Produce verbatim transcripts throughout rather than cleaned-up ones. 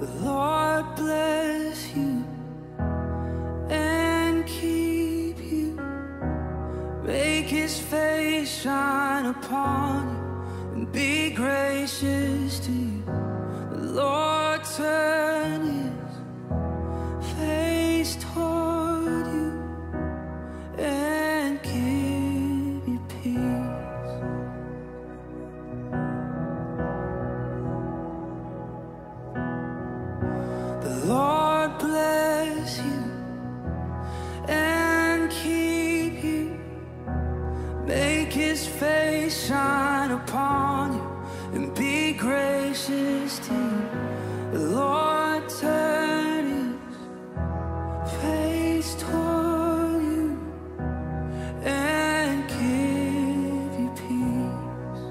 The Lord bless you and keep you. Make His face shine upon you and be gracious to you. The Lord turn His face toward you and give you peace. The Lord bless you and keep you. Make His face shine upon you and be gracious to you. The Lord turn His face toward you and give you peace.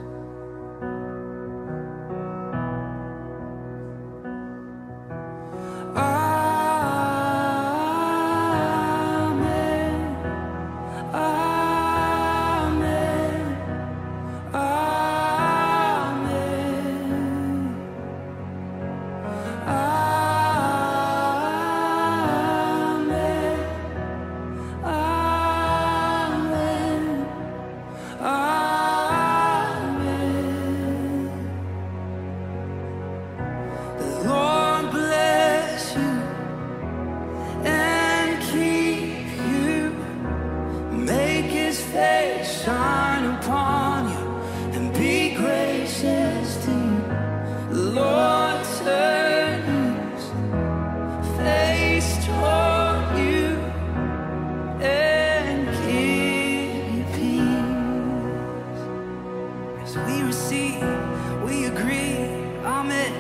Amen. Amen. Shine upon you and be gracious to you. The Lord turn His face toward you and give you peace. As we receive, we agree. Amen.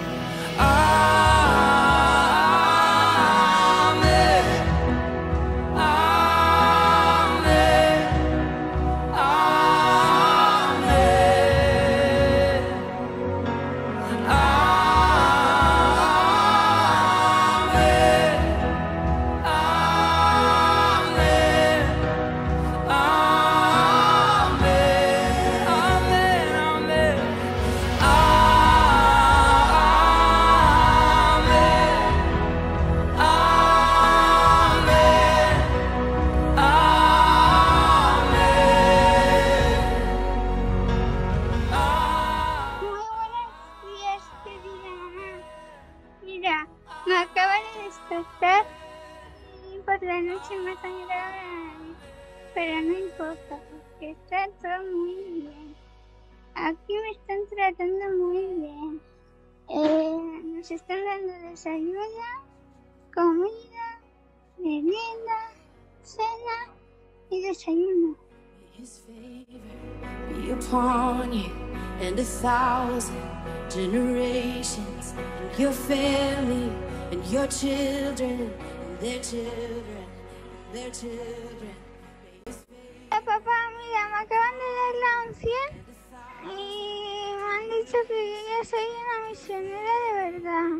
Me acabo de despertar y por la noche me sangraba, pero no importa porque está todo muy bien. Aquí me están tratando muy bien. Eh, nos están dando desayuno, comida, merienda, cena y desayuno. His favor be upon you and a thousand generations, and your family, and your children, and their children, and their children. Hola, papá, mira, me acaban de dar la unción y me han dicho que yo ya soy una misionera de verdad.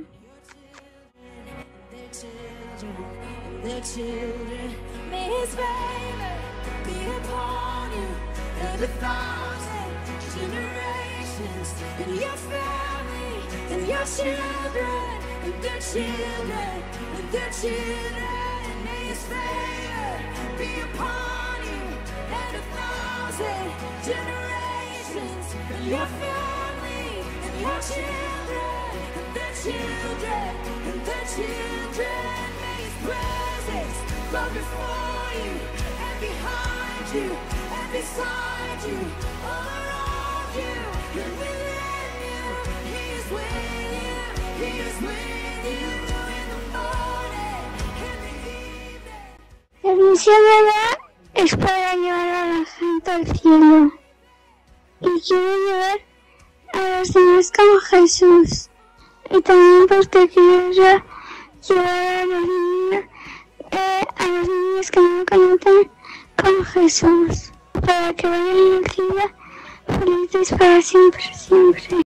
Their children, and their children. May His favor be upon you and a thousand generations, and your family, and your children, and their children, and their children. May His favor be upon you and a thousand generations, and your family, and your children, and their children, and their children. May His presence go before you and behind you and beside you, all around you and within you. He is with you, He is with you in the morning, in the evening. La misión de edad es para llevar a la gente al cielo y quiero llevar a los demás como Jesús, y también porque quiero llevar a los niños, eh, a los niños que no conocen como Jesús, para que vayan al cielo felices para siempre, siempre.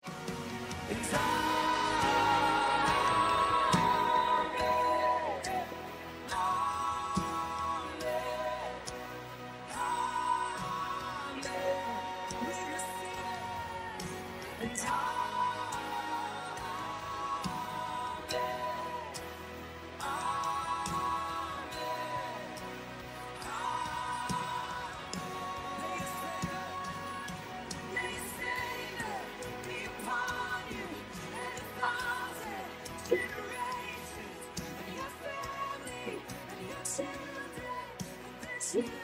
see.